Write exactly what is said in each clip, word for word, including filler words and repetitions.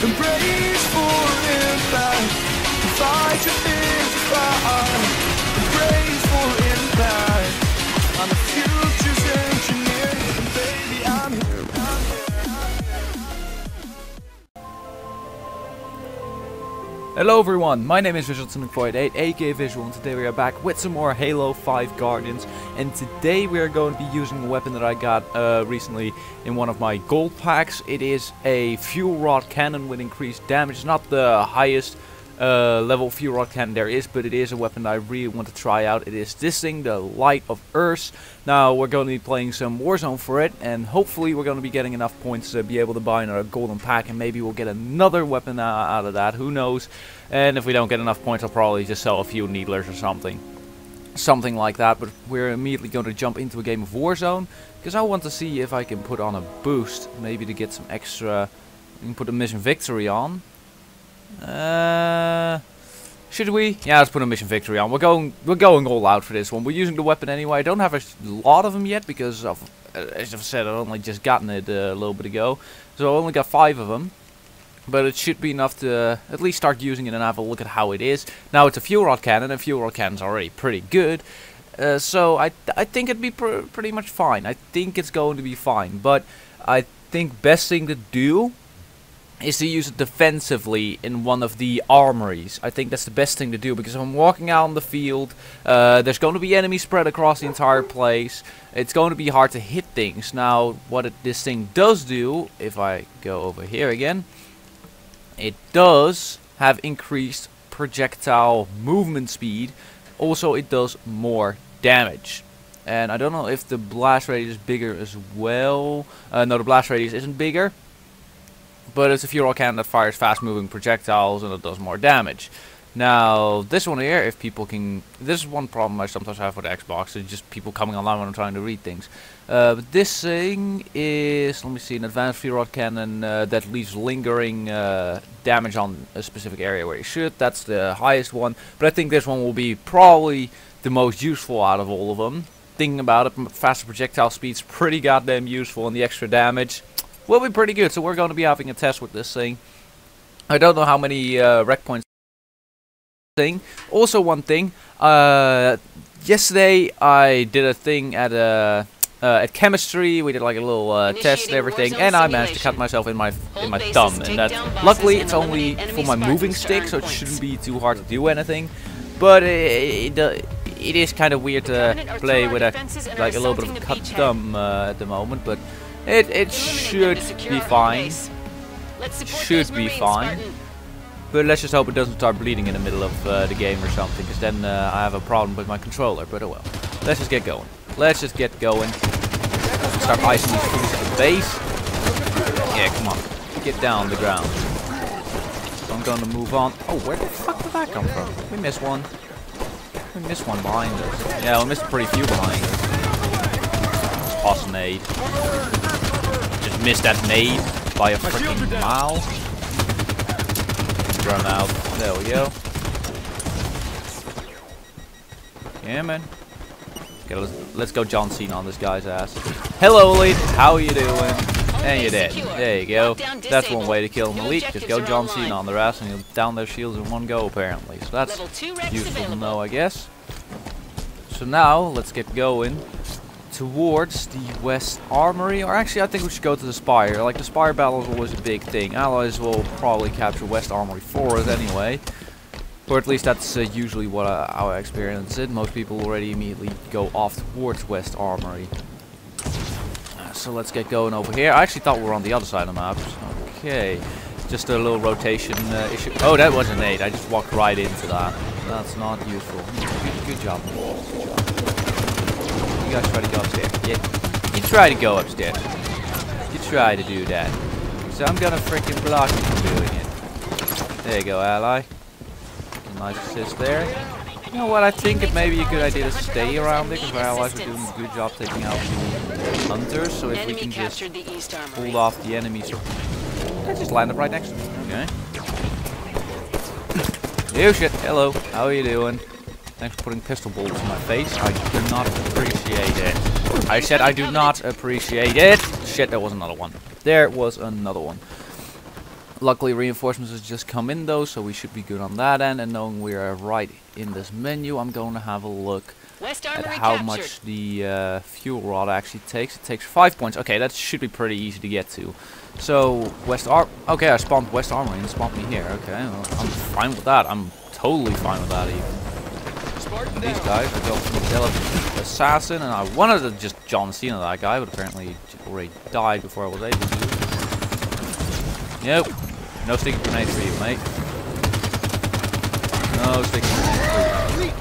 Embrace for impact. Fight your fears to fire. Embrace for impact. I'm the future's engineer, and baby, I'm here. I'm here. Hello everyone, my name is Visual Void eight, aka Visual, and today we are back with some more Halo five Guardians. And today we are going to be using a weapon that I got uh, recently in one of my gold packs. It is a fuel rod cannon with increased damage. Not the highest uh, level fuel rod cannon there is, but it is a weapon that I really want to try out. It is this thing, the Light of Earth. Now we're going to be playing some Warzone for it, and hopefully we're going to be getting enough points to be able to buy another golden pack, and maybe we'll get another weapon uh, out of that, who knows. And if we don't get enough points, I'll probably just sell a few needlers or something. Something like that, but we're immediately going to jump into a game of Warzone, because I want to see if I can put on a boost, maybe to get some extra. We can put a mission victory on. Uh, should we? Yeah, let's put a mission victory on. We're going, we're going all out for this one. We're using the weapon anyway. I don't have a lot of them yet because, of, as I've said, I've only just gotten it uh, a little bit ago, so I only got five of them. But it should be enough to uh, at least start using it and have a look at how it is. Now it's a fuel rod cannon, and fuel rod cannon's already pretty good. Uh, so I, th I think it'd be pr pretty much fine. I think it's going to be fine. But I think best thing to do is to use it defensively in one of the armories. I think that's the best thing to do, because if I'm walking out on the field, uh, there's going to be enemies spread across the entire place. It's going to be hard to hit things. Now what it, this thing does do, if I go over here again, it does have increased projectile movement speed. Also, it does more damage. And I don't know if the blast radius is bigger as well. Uh, no, the blast radius isn't bigger. But it's a fuel rod cannon that fires fast moving projectiles and it does more damage. Now, this one here, if people can... This is one problem I sometimes have with the Xbox. It's just people coming online when I'm trying to read things. Uh, but this thing is, let me see, an advanced fuel rod cannon uh, that leaves lingering uh, damage on a specific area where you should. That's the highest one. But I think this one will be probably the most useful out of all of them. Thinking about it, faster projectile speed's pretty goddamn useful, and the extra damage will be pretty good. So we're going to be having a test with this thing. I don't know how many uh, rec points. Thing. Also, one thing. Uh, yesterday I did a thing at uh, uh, at chemistry. We did like a little uh, test and everything, and I managed to cut myself in my in my thumb. And that, luckily, it's only for my moving stick, so it shouldn't be too hard to do anything. But it it, it is kind of weird to play with a like a little bit of a cut thumb uh, at the moment, but it it should be fine. Should be fine. But let's just hope it doesn't start bleeding in the middle of uh, the game or something, because then uh, I have a problem with my controller. But oh well. Let's just get going. Let's just get going. Start icing these fools at the base. Yeah, come on. Get down the ground. So I'm going to move on. Oh, where the fuck did that come from? We missed one. We missed one behind us. Yeah, we missed pretty few behind us. Awesome nade. Just missed that nade by a freaking mile. Run out. There we go. Yeah, man. Okay, let's, let's go John Cena on this guy's ass. Hello, Elite. How are you doing? And you're dead. There you go. That's one way to kill an Elite. Just go John Cena on their ass and you'll down their shields in one go, apparently. So that's useful to know, I guess. So now, let's get going towards the West Armory, or actually I think we should go to the Spire. Like, the Spire battle is always a big thing. Allies will probably capture West Armory for us anyway, or at least that's uh, usually what I, how I experience it. Most people already immediately go off towards West Armory. Uh, so let's get going over here. I actually thought we were on the other side of the map. Okay, just a little rotation uh, issue. Oh, that was a nade. I just walked right into that. That's not useful. Good, good job. Good job. You guys try to go upstairs. Yeah, you try to go upstairs. You try to do that. So I'm gonna freaking block you from doing it. There you go, ally. Nice assist there. You know what? I think it may be a good idea to stay around it, because our allies are doing a good job taking out the hunters. So if we can just hold off the enemies, I just land up right next to me. Okay. Oh shit! Hello. How are you doing? Thanks for putting pistol bullets in my face. I do not appreciate it. I said I do not appreciate it. Shit, there was another one. There was another one. Luckily reinforcements has just come in though, so we should be good on that end. And knowing we are right in this menu, I'm going to have a look West at Armory how captured. much the uh, fuel rod actually takes. It takes five points. Okay, that should be pretty easy to get to. So West Ar okay, I spawned West Armory and spawned me here. Okay, well, I'm fine with that. I'm totally fine with that even. Spartan These down. guys are going from the Zealot Assassin, and I wanted to just John Cena that guy, but apparently he already died before I was able to. Nope. No sticky grenades for you, mate. No sticky grenades for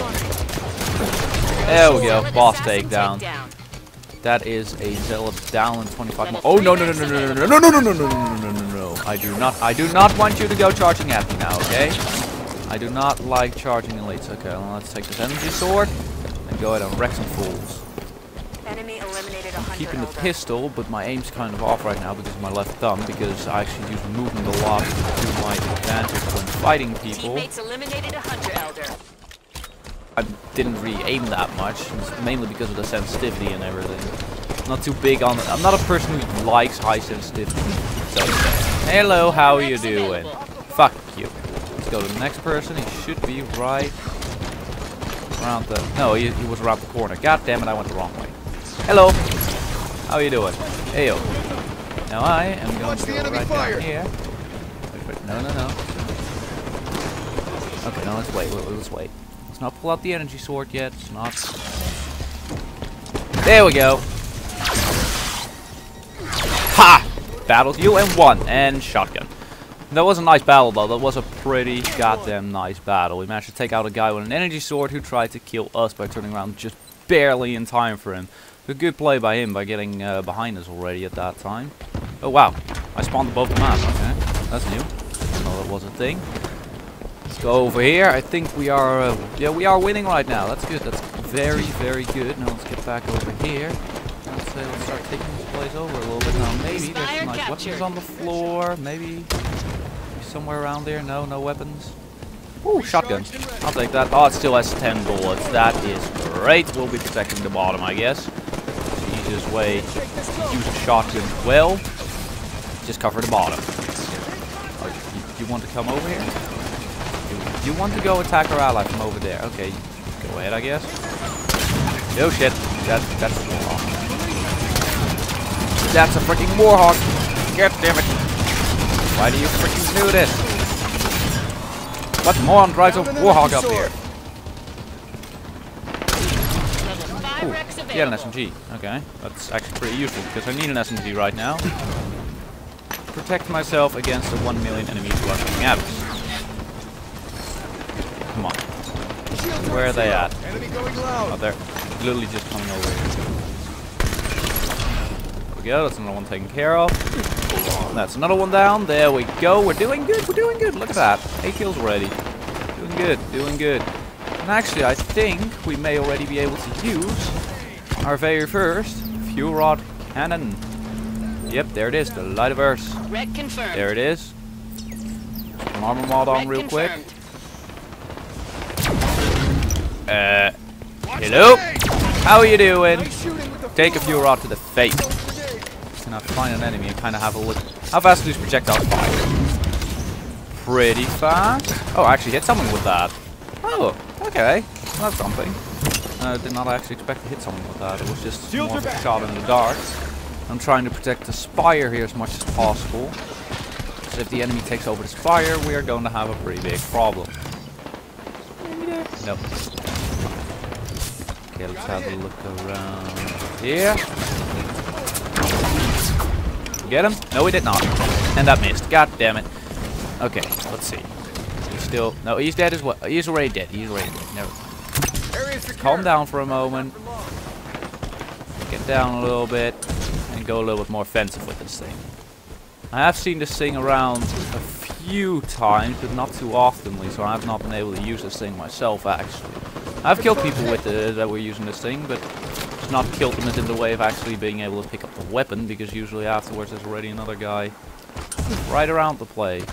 you. There we go. Zealot Boss assassin takedown. takedown. That is a Zealot down in twenty-five more. Oh no no no no no no no no no no no no no no no! I do not I do not want you to go charging at me now, okay? I do not like charging elites. Okay, well, let's take this energy sword and go ahead and wreck some fools. Enemy eliminated a hunter Keeping the elder. pistol, but my aim's kind of off right now because of my left thumb, because I actually use movement a lot to my advantage when fighting people. Teammates eliminated a hunter elder. I didn't really aim that much, it's mainly because of the sensitivity and everything. Not too big on it. I'm not a person who likes high sensitivity. So, hello, how are you doing? Fuck you. Let's go to the next person. He should be right around the... No, he, he was around the corner. God damn it, I went the wrong way. Hello. How are you doing? Hey, yo. Now I am going Watch to the go enemy right fire. down here. Wait, wait, no, no, no. Okay, no, let's wait. Wait, let's wait. Let's not pull out the energy sword yet. It's not. There we go. Ha! Battled you and won. And shotgun. That was a nice battle though. That was a pretty goddamn nice battle. We managed to take out a guy with an energy sword who tried to kill us by turning around just barely in time for him. A good play by him by getting uh, behind us already at that time. Oh wow. I spawned above the map. Okay. That's new. Didn't know that was a thing. Let's go over here. I think we are, uh, yeah, we are winning right now. That's good. That's very, very good. Now let's get back over here. Let's, uh, let's start taking this place over a little bit now. Maybe there's some nice weapons on the floor. Maybe somewhere around there. No, no weapons. Ooh, shotgun. I'll take that. Oh, it still has ten bullets. That is great. We'll be protecting the bottom, I guess. It's the easiest way to use a shotgun well. Just cover the bottom. Oh, you, you want to come over here? You, you want to go attack our ally from over there? Okay, go ahead, I guess. Oh shit, that, that's a warhawk. That's a freaking warhawk. God damn it! Why do you freaking do this? What moron drives a warhawk up here? Level five Rex available. Yeah, an S M G. Okay, that's actually pretty useful because I need an S M G right now. Protect myself against the one million enemies rushing at us. Come on. Where are they at? Enemy going Oh, loud. they're literally just coming over here. There we go. That's another one taken care of. That's another one down. There we go. We're doing good. We're doing good. Look at that. Eight kills already. Doing good. Doing good. And actually, I think we may already be able to use our very first fuel rod cannon. Yep, there it is. The light of Earth. Red confirmed. There it is. Some armor mod on Red real quick. confirmed. Uh, hello? How are you doing? Nice shooting with the Take a fuel fuel rod to the face. grenade. Can I find an enemy and kind of have a look? How fast do these projectiles fire? Pretty fast. Oh, I actually hit someone with that. Oh, okay. That's something. I did not actually expect to hit someone with that. It was just Shields more are of a back. shot in the dark. I'm trying to protect the spire here as much as possible. So if the enemy takes over the spire, we are going to have a pretty big problem. Nope. Okay, let's have a look around here. Get him? No, we did not. And that missed. God damn it. Okay, let's see. He's still... No, he's dead as well. He's already dead. He's already dead. Never mind. Area secure. Calm down for a moment. Get down a little bit. And go a little bit more offensive with this thing. I have seen this thing around a few times, but not too oftenly, so I have not been able to use this thing myself, actually. I've killed people with it that were using this thing, but it's not killed them as in the way of actually being able to pick up the weapon, because usually afterwards there's already another guy right around the place.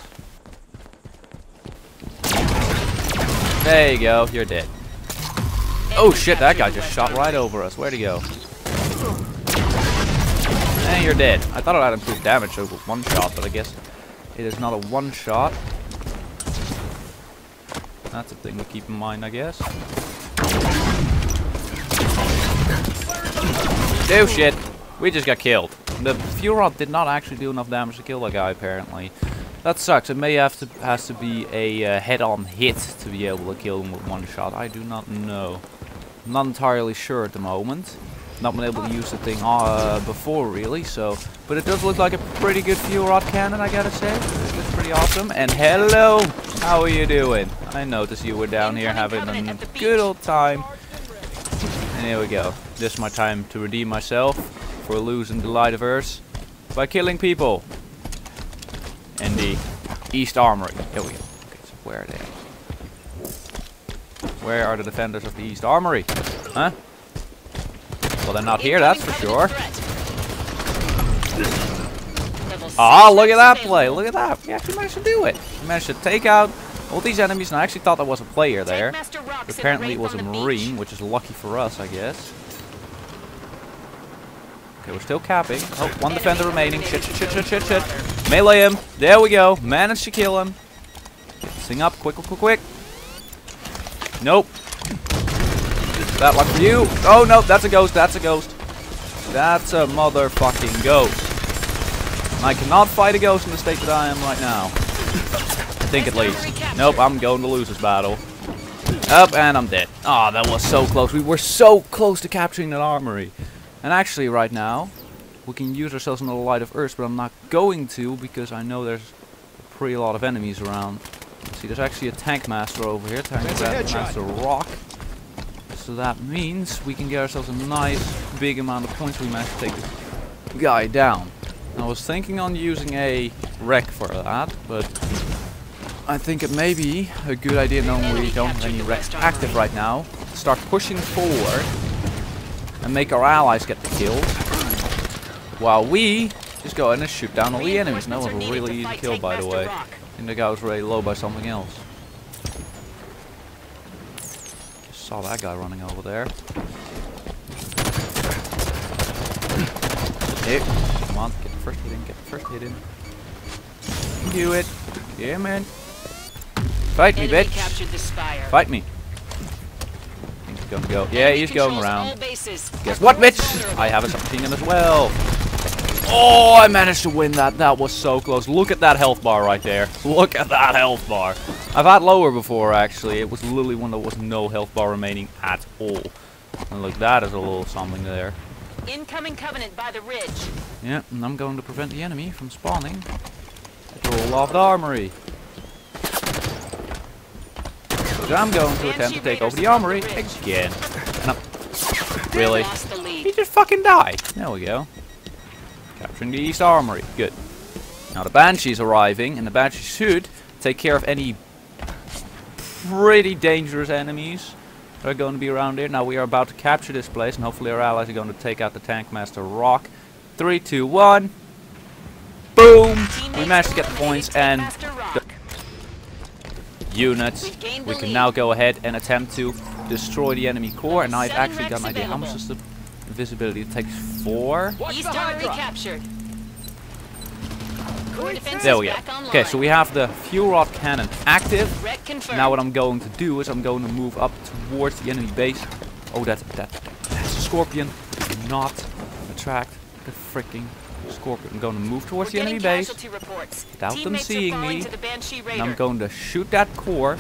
There you go, you're dead. Oh shit, that guy just shot right over us. Where'd he go? And you're dead. I thought it had improved damage over one shot, but I guess it is not a one shot. That's a thing to keep in mind, I guess. Oh shit! We just got killed. The fuel rod did not actually do enough damage to kill that guy, apparently. That sucks. It may have to has to be a uh, head-on hit to be able to kill him with one shot. I do not know. I'm not entirely sure at the moment. Not been able to use the thing uh, before, really. So, but it does look like a pretty good fuel rod cannon, I gotta say. It's pretty awesome. And hello, how are you doing? I noticed you were down here having a good old time. And here we go. This is my time to redeem myself for losing the light of Earth by killing people. In the East Armory. Here we go. Okay, so where are they? Where are the defenders of the East Armory? Huh? Well, they're not here, that's for sure. Oh, look at that play. Look at that. We actually managed to do it. We managed to take out all these enemies, and I actually thought there was a player there. But apparently it was a Marine, which is lucky for us, I guess. Okay, we're still capping. Oh, one defender remaining. Shit, shit, shit, shit, shit, shit. Melee him. There we go. Managed to kill him. Get this thing up. Quick, quick, quick, quick. Nope. That one for you. Oh, no. That's a ghost. That's a ghost. That's a motherfucking ghost. And I cannot fight a ghost in the state that I am right now. I think at least. Nope, I'm going to lose this battle. Up, and I'm dead. Oh, that was so close. We were so close to capturing that armory. And actually, right now, we can use ourselves into the light of Earth, but I'm not going to because I know there's a pretty lot of enemies around. See, there's actually a tank master over here. Tank master Rock. So that means we can get ourselves a nice big amount of points. We managed to take this guy down. I was thinking on using a wreck for that, but I think it may be a good idea, knowing we don't have any wrecks active right now, start pushing forward and make our allies get the kills, while we just go ahead and shoot down all the enemies. And that was a really easy kill, by the way. I think the guy was really low by something else. Just saw that guy running over there. Hey, come on, get the first hit in, get the first hit in. Do it. Yeah, man. Fight me, bitch. Fight me. I think he's gonna go. Yeah, he's going around. Guess what, bitch? I have a submachine gun as well. Oh, I managed to win that. That was so close. Look at that health bar right there. Look at that health bar. I've had lower before, actually. It was literally when there was no health bar remaining at all. And look, that is a little something there. Incoming Covenant by the ridge. Yeah, and I'm going to prevent the enemy from spawning. Roll off the armory. So I'm going to attempt to take over the armory again. No. Really? He just fucking died. There we go. Capturing the East Armory. Good. Now the Banshee's arriving, and the Banshee should take care of any pretty dangerous enemies that are going to be around here. Now we are about to capture this place, and hopefully our allies are going to take out the Tank Master Rock. Three, two, one. Boom! We managed to get the points and the units. We can now go ahead and attempt to destroy the enemy core. And I've actually got an idea. How much is the invisibility? It takes four. East Armory captured. There we go. Okay, so we have the fuel rod cannon active. Now what I'm going to do is I'm going to move up towards the enemy base. Oh, that that that's a scorpion. Do not attract the freaking scorpion. I'm going to move towards the enemy base without them seeing me. And I'm going to shoot that core.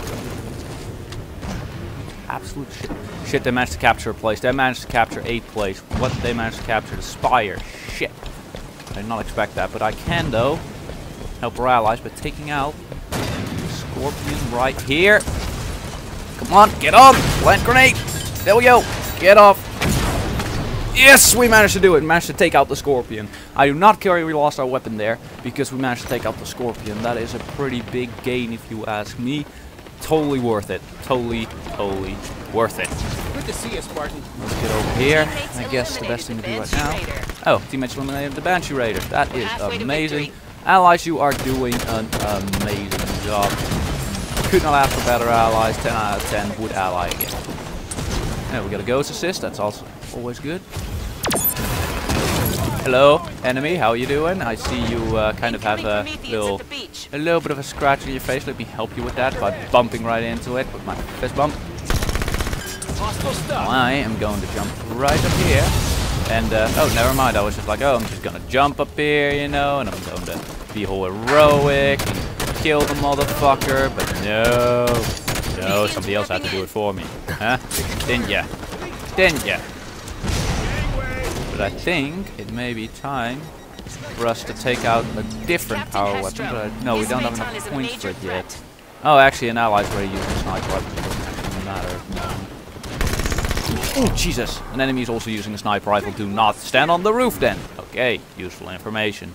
Absolute shit. Shit, they managed to capture a place. They managed to capture a place. What did they manage to capture? The spire. Shit. I did not expect that, but I can, though, help our allies by taking out the scorpion right here. Come on, get on! Plant grenade! There we go! Get off! Yes, we managed to do it. We managed to take out the scorpion. I do not care we lost our weapon there, because we managed to take out the scorpion. That is a pretty big gain, if you ask me. Totally worth it. Totally, totally worth it. Good to see you, Spartan. Let's get over here. I guess the best thing to do right now. Oh, teammates eliminated the Banshee Raider. That is amazing. Allies, you are doing an amazing job. Could not ask for better allies. ten out of ten would ally again. Now we got a ghost assist. That's also always good. Hello, enemy. How you doing? I see you uh, kind of have a Prometheus little, at the beach. a little bit of a scratch on your face. Let me help you with that by bumping right into it with my fist bump. I am going to jump right up here. And, uh, oh, never mind. I was just like, oh, I'm just going to jump up here, you know, and I'm going to be all heroic and kill the motherfucker. But no, no, somebody else had to do it for me. Huh? Didn't ya? Didn't ya? But I think it may be time for us to take out a different Captain power Hestro, weapon. But I, no, we this don't have Maton enough is a points for major it yet. threat. Oh, actually, an ally's already using a sniper rifle. So it doesn't matter. No. Oh, Jesus. An enemy is also using a sniper rifle. Do not stand on the roof then. Okay, useful information.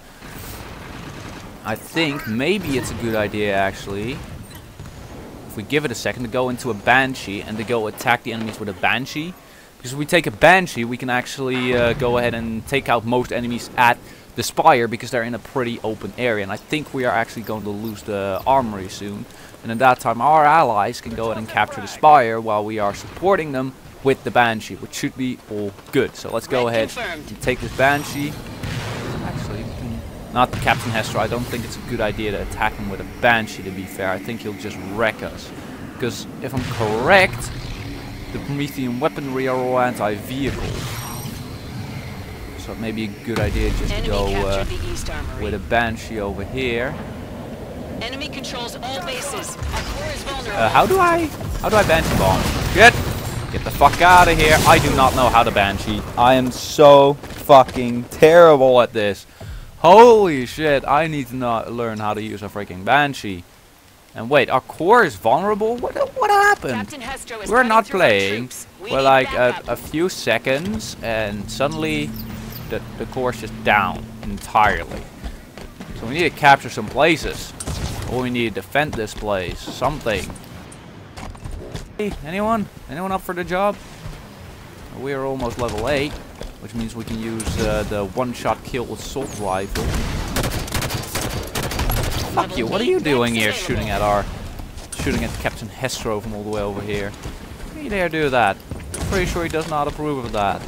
I think maybe it's a good idea, actually, if we give it a second, to go into a Banshee and to go attack the enemies with a Banshee. Because if we take a Banshee, we can actually uh, go ahead and take out most enemies at the Spire, because they're in a pretty open area. And I think we are actually going to lose the armory soon. And at that time, our allies can go ahead and capture the Spire while we are supporting them with the Banshee, which should be all good. So let's go Red ahead confirmed. and take this Banshee. Actually, we can not Captain Hestro. I don't think it's a good idea to attack him with a Banshee, to be fair. I think he'll just wreck us. Because if I'm correct, the Promethean weaponry are all anti-vehicle. So it may be a good idea just Enemy to go uh, captured the East Armory. with a Banshee over here. Enemy controls all bases. Our core is vulnerable. Uh, how do I, how do I Banshee bomb? Get, get the fuck out of here. I do not know how to Banshee. I am so fucking terrible at this. Holy shit, I need to not learn how to use a freaking Banshee. And wait, our core is vulnerable? What, what happened? Captain Hestro is We're cutting not through our playing troops. We for need like a, backup. a few seconds, and suddenly the, the core's just down entirely. So we need to capture some places. Or we need to defend this place. Something. Hey, anyone? Anyone up for the job? We are almost level eight, which means we can use uh, the one-shot kill assault rifle. Fuck Level you, what are eight you doing max here available. shooting at our... Shooting at Captain Hestro from all the way over here? How you dare do that? Pretty sure he does not approve of that.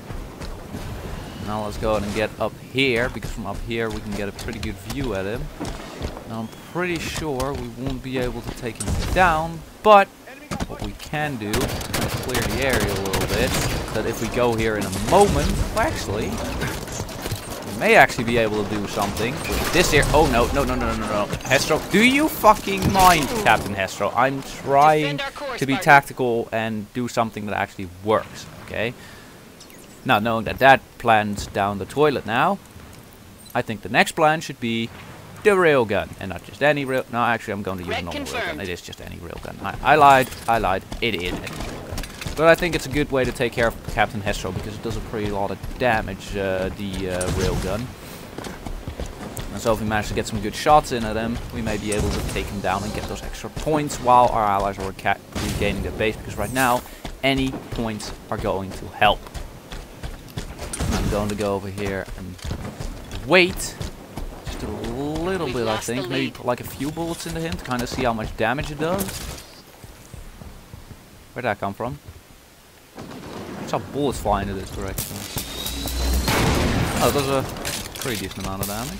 Now let's go ahead and get up here, because from up here we can get a pretty good view at him. Now I'm pretty sure we won't be able to take him down, but what we can do is clear the area a little bit, that if we go here in a moment, well actually, we may actually be able to do something with this here. Oh no, no, no, no, no, no, Hestro, do you fucking mind, Captain Hestro? I'm trying Defend our course, to be Spartan. tactical and do something that actually works, okay? Now, knowing that that plan's down the toilet now, I think the next plan should be the railgun. And not just any rail... No, actually, I'm going to use Red a normal confirmed. railgun. It is just any railgun. I, I lied. I lied. It is any railgun. But I think it's a good way to take care of Captain Hestro, because it does a pretty lot of damage, uh, the uh, railgun. And so if we manage to get some good shots in at him, we may be able to take him down and get those extra points while our allies are reca regaining their base. Because right now, any points are going to help. I'm going to go over here and wait just a little We've bit, I lost the think. Maybe lead. put like a few bullets into him to kind of see how much damage it does. Where'd that come from? I saw bullets fly into this direction. Oh, there's a pretty decent amount of damage.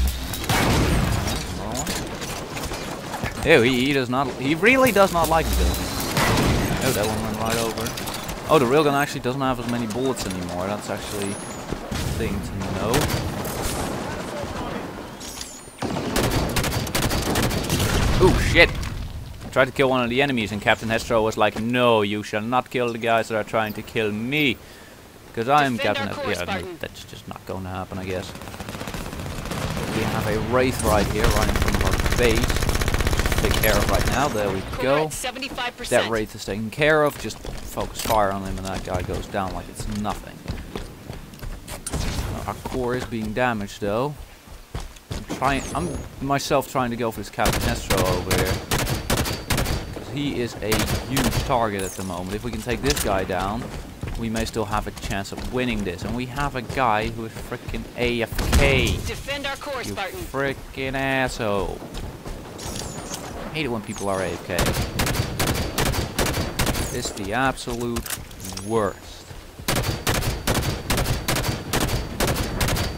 Another one. Ew, he, he does not, he really does not like this. Oh, that one went right over. Oh, the railgun actually doesn't have as many bullets anymore. That's actually a thing to know. Oh, shit! I tried to kill one of the enemies and Captain Hestro was like, no, you shall not kill the guys that are trying to kill me. Because I am Defend Captain our Hestro. course, Yeah, no, Spartan. that's just not going to happen, I guess. We have a Wraith right here, right in front of our base. Take care of right now. There we Core go. at seventy-five percent. That Wraith is taken care of. Just focus fire on him and that guy goes down like it's nothing. Uh, our core is being damaged though. I'm trying, I'm myself trying to go for this Captain Hestro over here. Because he is a huge target at the moment. If we can take this guy down, we may still have a chance of winning this. And we have a guy who is freaking A F K. Defend our core, You Spartan. freaking asshole. I hate it when people are A F K. It's the absolute worst.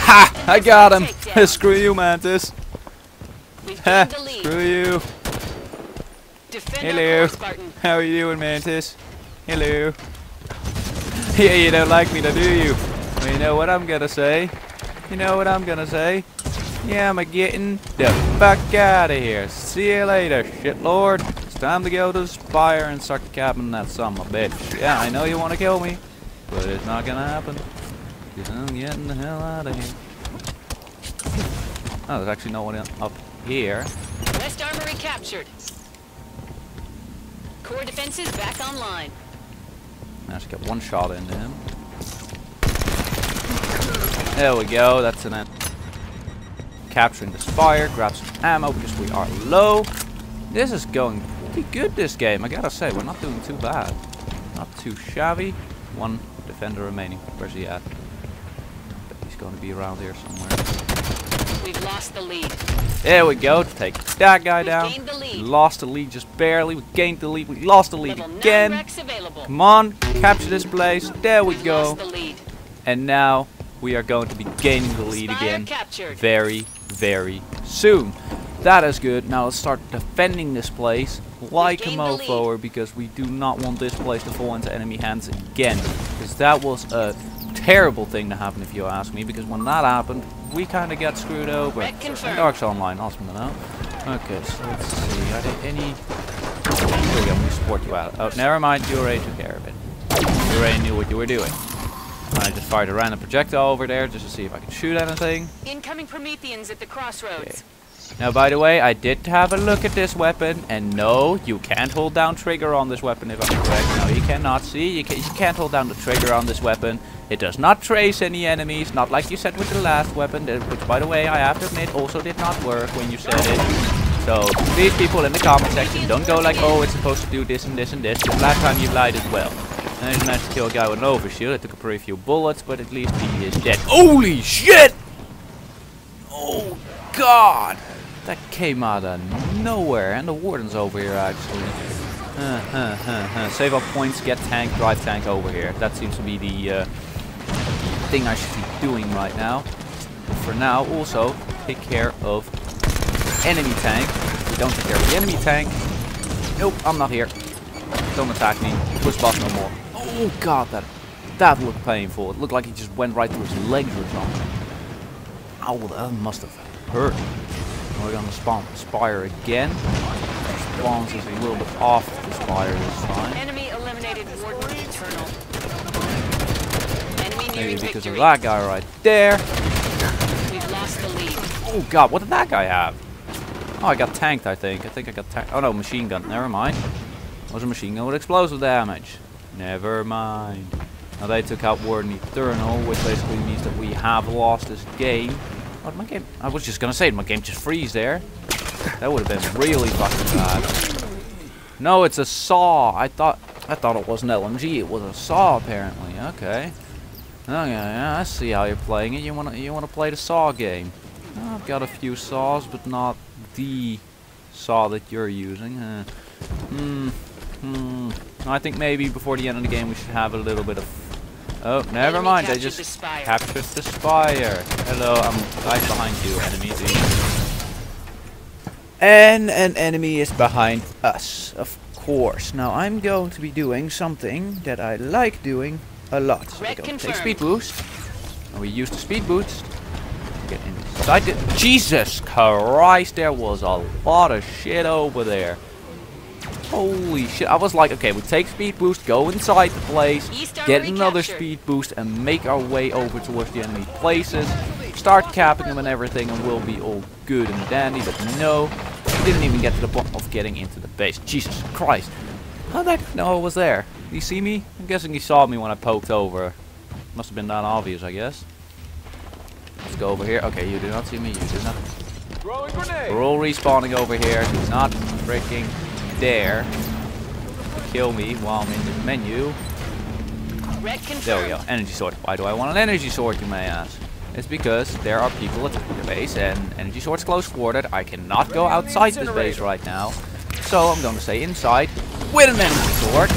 Ha! I got him! Takedown. Screw you, Mantis. We've Ha! gained the lead. Screw you. Defend Hello. our core, Spartan. How are you doing, Mantis? Hello. Yeah, you don't like me, do you? Well, you know what I'm gonna say? You know what I'm gonna say? Yeah, I'm a getting the fuck out of here. See you later, shitlord. It's time to go to the Spire and start capping that son of a bitch. Yeah, I know you wanna kill me, but it's not gonna happen. Cause I'm getting the hell out of here. Oh, there's actually no one up here. West Armory captured. Core defenses back online. I should get one shot into him. There we go, that's an end. Capturing the Spire, grab some ammo because we are low. This is going pretty good this game, I gotta say, we're not doing too bad. Not too shabby. One defender remaining. Where's he at? Bet he's gonna be around here somewhere. We've lost the lead. There we go, take that guy We've down. gained the lead. We lost the lead just barely, we gained the lead, we lost the lead Level nine again. Rex available. Come on, capture this place. There we We've go. lost the lead. And now we are going to be gaining the lead Spire again captured. very, very soon. That is good. Now let's start defending this place like a gained the mofo lead. because we do not want this place to fall into enemy hands again. Because that was a terrible thing to happen if you ask me. Because when that happened, we kind of got screwed over. Red confirmed. Dark's online, awesome to know. Okay, so let's see. Are there any... Here we go, we support you out. Oh, never mind, you already took care of it. You already knew what you were doing. I just fired a random projectile over there just to see if I could shoot anything. Incoming Prometheans at the crossroads. Now, by the way, I did have a look at this weapon, and no, you can't hold down trigger on this weapon if I'm correct. No, you cannot. See, you, ca you can't hold down the trigger on this weapon. It does not trace any enemies, not like you said with the last weapon, that- which, by the way, I have to admit, also did not work when you said it. So, these people in the comment section, don't go like, oh, it's supposed to do this and this and this, because last time you lied as well. And I just managed to kill a guy with an overshield. I took a pretty few bullets, but at least he is dead. Holy shit! Oh, God! That came out of nowhere, and the warden's over here actually. Uh, huh, huh, huh. Save up points, get tank, drive tank over here. That seems to be the uh, thing I should be doing right now. But for now, also take care of enemy tank. If we don't take care of the enemy tank, nope, I'm not here. Don't attack me. Push boss no more. Oh God, that that looked painful. It looked like he just went right through his legs or something. Ow, that must have hurt. We're gonna spawn the Spire again. Spawns is a little bit off the Spire this time. Enemy eliminated Warden Eternal. Enemy nearing Maybe because of victory. that guy right there. We've lost the lead. Oh God, what did that guy have? Oh, I got tanked, I think. I think I got tanked. Oh no, machine gun. Never mind. It was a machine gun with explosive damage. Never mind. Now they took out Warden Eternal, which basically means that we have lost this game. Oh, my game. I was just gonna say, did my game just freeze there? That would have been really fucking bad. No, it's a saw. I thought I thought it was an L M G. It was a saw, apparently. Okay. Okay, yeah, I see how you're playing it. You wanna you wanna play the saw game. Oh, I've got a few saws, but not the saw that you're using. Uh, hmm. Hmm. I think maybe before the end of the game we should have a little bit of. Oh, never Enemy mind. They captured just the Spire. captured the Spire. Hello, I'm right behind you, enemy. And an enemy is behind us, of course. Now I'm going to be doing something that I like doing a lot. So we're Red going to take confirmed. speed boost, and we use the speed boost. Get inside the. Jesus Christ! There was a lot of shit over there. Holy shit, I was like, okay, we take speed boost, go inside the place, East get Armory another captured. speed boost, and make our way over towards the enemy places, start capping them and everything, and we'll be all good and dandy. But no, we didn't even get to the point of getting into the base. Jesus Christ. How'd that know I was there? Did he see me? I'm guessing he saw me when I poked over. Must have been that obvious, I guess. Let's go over here. Okay, you do not see me, you do not. Throwing grenade. We're all respawning over here. He's not freaking dare kill me while I'm in the menu. Red confirmed. There we go. Energy sword. Why do I want an energy sword, you may ask? It's because there are people attacking the base and energy sword's close quartered. I cannot go outside this base right now. So I'm going to stay inside with an energy sword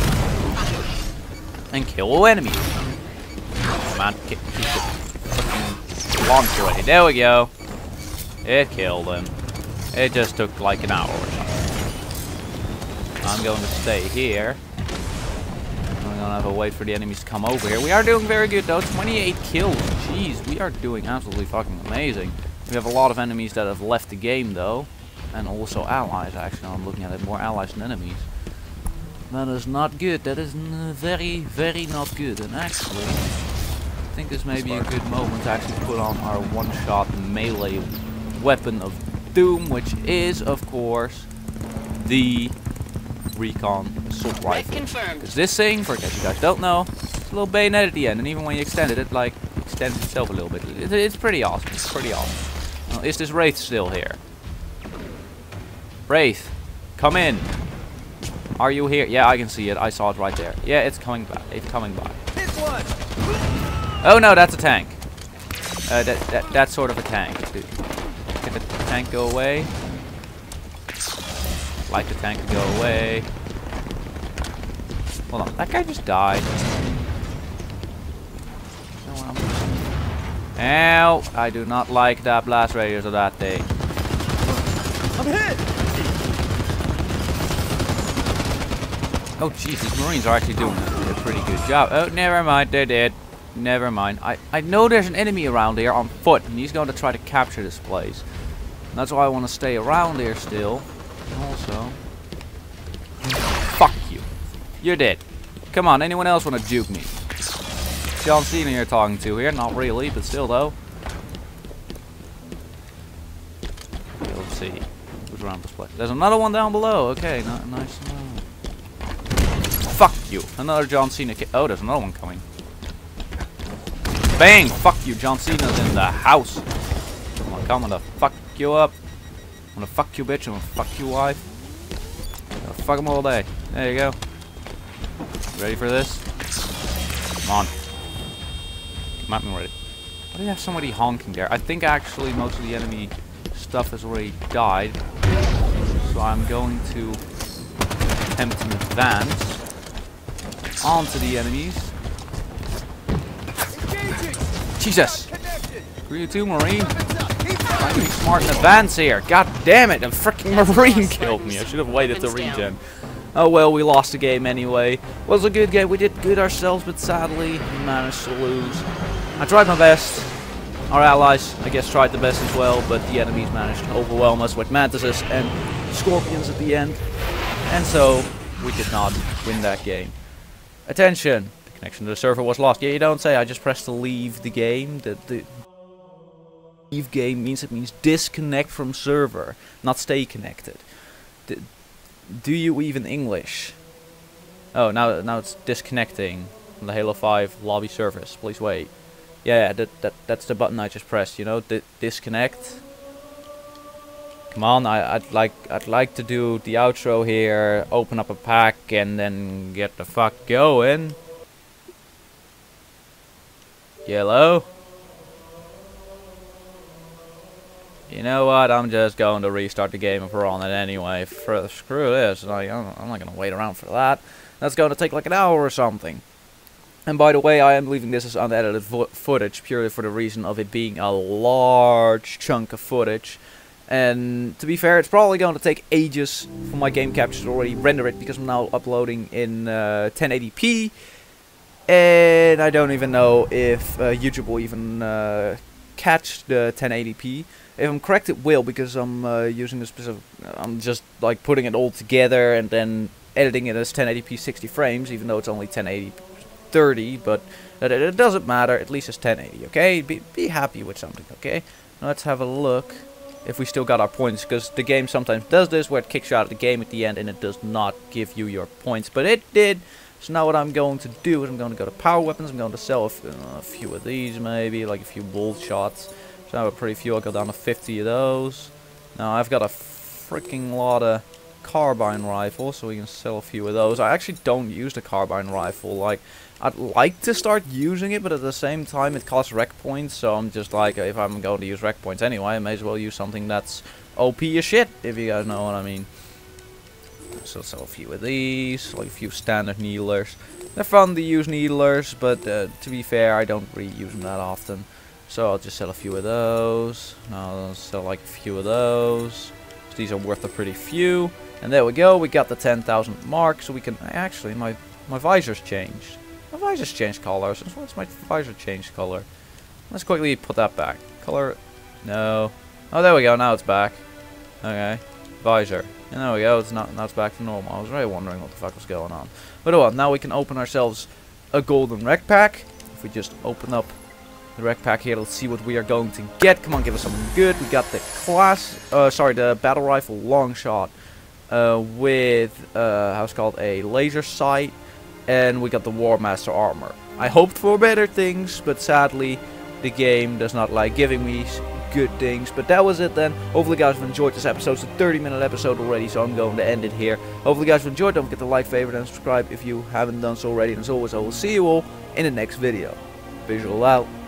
and kill enemies. Come on, keep, keep it. launched already. There we go. It killed him. It just took like an hour or something. I'm going to stay here. I'm gonna have to wait for the enemies to come over here. We are doing very good though. twenty-eight kills. Jeez, we are doing absolutely fucking amazing. We have a lot of enemies that have left the game though. And also allies, actually. Now I'm looking at it. More allies than enemies. That is not good. That is n very, very not good. And actually, I think this may be a good moment to actually put on our one-shot melee weapon of doom, which is, of course, the recon assault rifle. Because this thing, for case you guys don't know, it's a little bayonet at the end, and even when you extend it, it like extends itself a little bit. It, it's pretty awesome. It's pretty awesome. Now, is this Wraith still here? Wraith, come in. Are you here? Yeah, I can see it. I saw it right there. Yeah, it's coming back. It's coming by. Oh no, that's a tank. Uh, that, that that's sort of a tank. Dude. Can the tank go away? Like the tank to go away. Hold on, that guy just died. Ow! I do not like that blast radius of that thing. I'm hit. Oh jeez, these Marines are actually doing a pretty good job. Oh, never mind, they're dead. Never mind. I, I know there's an enemy around here on foot, and he's going to try to capture this place. And that's why I want to stay around here still. Also, fuck you. You're dead. Come on, anyone else want to juke me? John Cena you're talking to here. Not really, but still though. Okay, let's see. Who's around this place? There's another one down below. Okay, no, nice to know. Fuck you. Another John Cena ki- Oh, there's another one coming. Bang! Fuck you, John Cena's in the house. Come on, come on, I'm gonna fuck you up. I'm gonna fuck you, bitch. I'm gonna fuck you, wife. I'm gonna fuck them all day. There you go. Ready for this? Come on. Come at me already. Why do you have somebody honking there? I think actually most of the enemy stuff has already died. So I'm going to attempt to advance onto the enemies. Jesus! Screw you too, Marine. Trying to be smart in advance here. God damn it, a freaking Marine killed me. I should have waited to regen. Oh well, we lost the game anyway. Was a good game. We did good ourselves, but sadly, we managed to lose. I tried my best. Our allies, I guess, tried the best as well, but the enemies managed to overwhelm us with mantises and scorpions at the end. And so, we did not win that game. Attention! The connection to the server was lost. Yeah, you don't say. I just pressed to leave the game. The, the leave game means it means disconnect from server, not stay connected. The, do you even English? Oh, now now it's disconnecting from the Halo five lobby service. Please wait. Yeah, that that that's the button I just pressed. You know, di disconnect. Come on, I, I'd like I'd like to do the outro here. Open up a pack and then get the fuck going. Yellow. You know what? I'm just going to restart the game if we're on it anyway. For, screw this. Like, I'm, I'm not going to wait around for that. That's going to take like an hour or something. And by the way, I am leaving this as unedited fo footage purely for the reason of it being a large chunk of footage. And to be fair, it's probably going to take ages for my game capture to already render it because I'm now uploading in uh, ten eighty p. And I don't even know if uh, YouTube will even uh, catch the ten eighty p. If I'm correct, it will, because I'm uh, using this specific. I'm just like putting it all together and then editing it as ten eighty p sixty frames, even though it's only ten eighty thirty. But it, it doesn't matter. At least it's ten eighty. Okay, be be happy with something. Okay, now let's have a look if we still got our points, because the game sometimes does this where it kicks you out of the game at the end and it does not give you your points, but it did. So now what I'm going to do is I'm going to go to power weapons. I'm going to sell a, f uh, a few of these, maybe like a few bolt shots. So I have a pretty few. I'll go down to fifty of those. Now I've got a freaking lot of carbine rifles, so we can sell a few of those. I actually don't use the carbine rifle. Like, I'd like to start using it, but at the same time it costs rec points, so I'm just like, if I'm going to use rec points anyway, I may as well use something that's O P as shit, if you guys know what I mean. So sell a few of these, like a few standard needlers. They're fun to use needlers, but uh, to be fair, I don't really use them that often. So I'll just sell a few of those. I'll sell like a few of those. So these are worth a pretty few. And there we go. We got the ten thousand mark. So we can actually my my visor's changed. My visor's changed color. So what's my visor changed color? Let's quickly put that back. Color. No. Oh, there we go. Now it's back. Okay. Visor. And there we go. It's not. Now it's back to normal. I was really wondering what the fuck was going on. But well, now we can open ourselves a golden rec pack. If we just open up the rec pack here, let's see what we are going to get. Come on, give us something good. We got the class, uh, sorry, the battle rifle long shot uh, with, uh, how's it called, a laser sight, and we got the War Master armor. I hoped for better things, but sadly, the game does not like giving me good things. But that was it then. Hopefully, you guys have enjoyed this episode. It's a thirty minute episode already, so I'm going to end it here. Hopefully, you guys have enjoyed. Don't forget to like, favorite, and subscribe if you haven't done so already. And as always, I will see you all in the next video. Visual out.